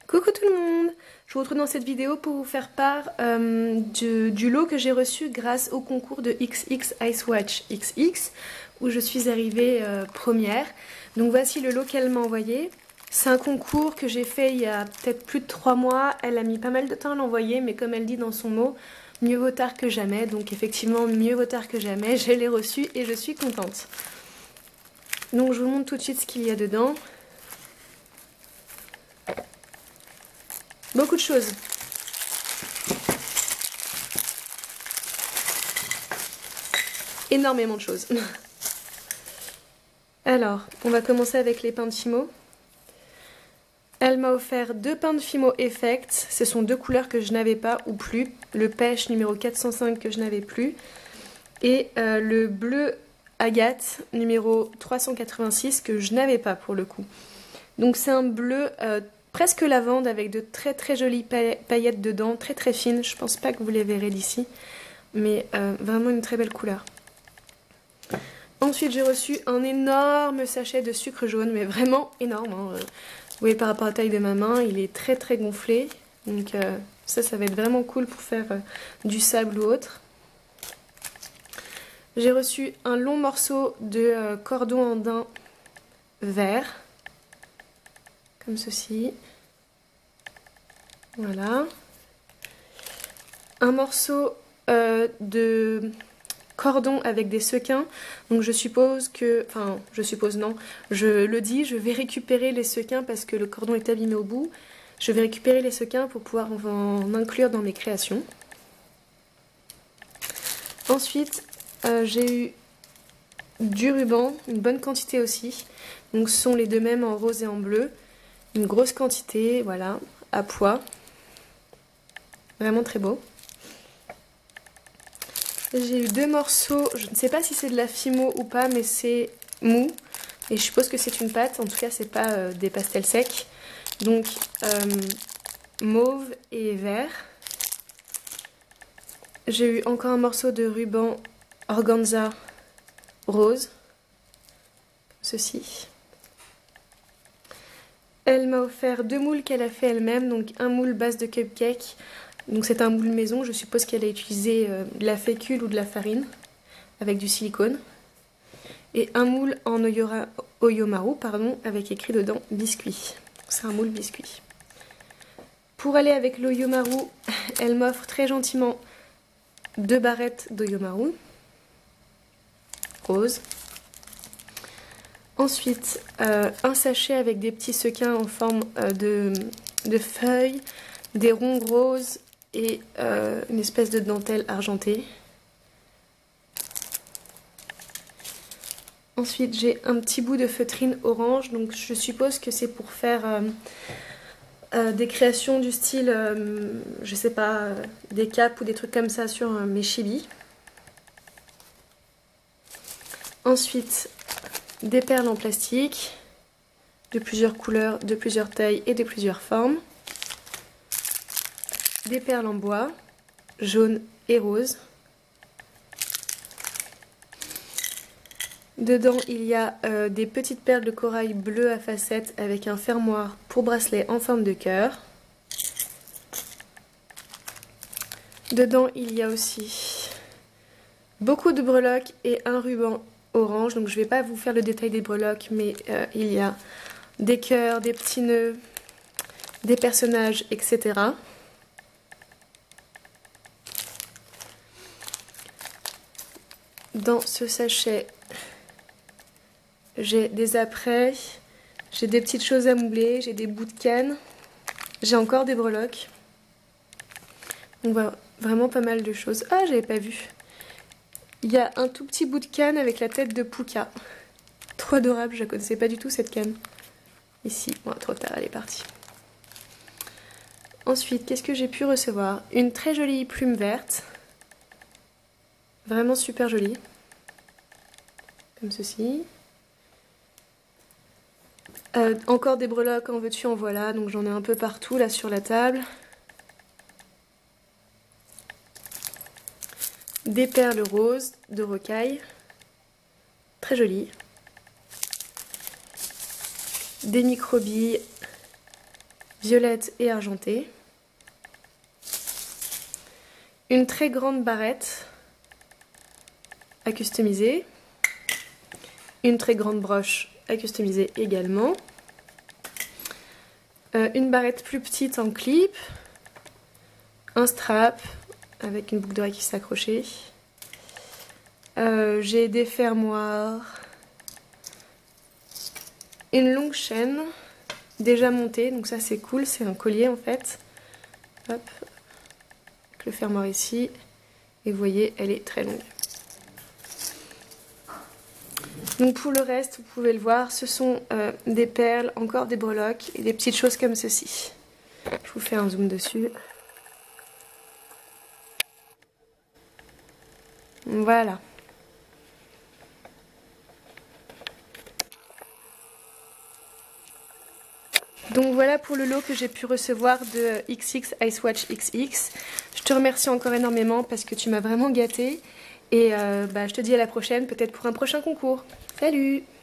Coucou tout le monde! Je vous retrouve dans cette vidéo pour vous faire part du lot que j'ai reçu grâce au concours de XX Ice Watch XX où je suis arrivée première. Donc voici le lot qu'elle m'a envoyé. C'est un concours que j'ai fait il y a peut-être plus de 3 mois. Elle a mis pas mal de temps à l'envoyer, mais comme elle dit dans son mot, mieux vaut tard que jamais. Donc effectivement, mieux vaut tard que jamais. Je l'ai reçu et je suis contente. Donc je vous montre tout de suite ce qu'il y a dedans. Beaucoup de choses. Énormément de choses. Alors, on va commencer avec les pains de Fimo. Elle m'a offert 2 pains de Fimo Effect. Ce sont 2 couleurs que je n'avais pas ou plus. Le pêche numéro 405 que je n'avais plus. Et le bleu agate numéro 386 que je n'avais pas pour le coup. Donc c'est un bleu presque lavande avec de très jolies paillettes dedans, très fines. Je pense pas que vous les verrez d'ici, mais vraiment une très belle couleur. Ensuite j'ai reçu un énorme sachet de sucre jaune, mais vraiment énorme, hein. Vous voyez par rapport à la taille de ma main, il est très gonflé. Donc ça va être vraiment cool pour faire du sable ou autre. J'ai reçu un long morceau de cordon andin vert, comme ceci. Voilà. Un morceau de cordon avec des sequins. Donc je suppose que... Enfin, je suppose non. Je le dis, je vais récupérer les sequins parce que le cordon est abîmé au bout. Je vais récupérer les sequins pour pouvoir en inclure dans mes créations. Ensuite, j'ai eu du ruban, une bonne quantité aussi. Donc ce sont les deux mêmes en rose et en bleu. Une grosse quantité, voilà, à poids. Vraiment très beau. J'ai eu 2 morceaux, je ne sais pas si c'est de la Fimo ou pas, mais c'est mou. Et je suppose que c'est une pâte, en tout cas c'est pas des pastels secs. Donc mauve et vert. J'ai eu encore un morceau de ruban organza rose. Ceci. Elle m'a offert 2 moules qu'elle a fait elle-même, donc un moule base de cupcake. Donc c'est un moule maison, je suppose qu'elle a utilisé de la fécule ou de la farine avec du silicone. Et un moule en Oyomaru, pardon, avec écrit dedans biscuit. C'est un moule biscuit. Pour aller avec l'Oyomaru, elle m'offre très gentiment 2 barrettes d'Oyomaru rose. Ensuite, un sachet avec des petits sequins en forme de feuilles, des ronds roses et une espèce de dentelle argentée. Ensuite, j'ai un petit bout de feutrine orange, donc je suppose que c'est pour faire des créations du style, je sais pas, des capes ou des trucs comme ça sur mes chibis. Ensuite, des perles en plastique, de plusieurs couleurs, de plusieurs tailles et de plusieurs formes. Des perles en bois, jaune et rose. Dedans, il y a des petites perles de corail bleu à facettes avec un fermoir pour bracelet en forme de cœur. Dedans, il y a aussi beaucoup de breloques et un ruban orange. Donc je ne vais pas vous faire le détail des breloques, mais il y a des cœurs, des petits nœuds, des personnages, etc. Dans ce sachet, j'ai des apprêts, j'ai des petites choses à moubler, j'ai des bouts de canne, j'ai encore des breloques. Donc voilà, vraiment pas mal de choses. Ah, j'avais pas vu. Il y a un tout petit bout de canne avec la tête de Puka. Trop adorable, je ne connaissais pas du tout cette canne. Ici, bon, trop tard, elle est partie. Ensuite, qu'est-ce que j'ai pu recevoir? Une très jolie plume verte. Vraiment super jolie. Comme ceci. Encore des breloques, en veux-tu, en voilà. Donc j'en ai un peu partout là sur la table. Des perles roses de rocaille. Très jolies. Des microbilles violette et argentée. Une très grande barrette à customiser. Une très grande broche à customiser également. Une barrette plus petite en clip. Un strap avec une boucle d'oreille qui s'accrochait. J'ai des fermoirs. Une longue chaîne déjà montée, donc ça c'est cool, c'est un collier en fait. Hop, avec le fermoir ici. Et vous voyez, elle est très longue. Donc pour le reste, vous pouvez le voir, ce sont des perles, encore des breloques et des petites choses comme ceci. Je vous fais un zoom dessus. Voilà. Donc voilà pour le lot que j'ai pu recevoir de XX Icewatch XX. Je te remercie encore énormément parce que tu m'as vraiment gâtée. Et je te dis à la prochaine, peut-être pour un prochain concours. Salut!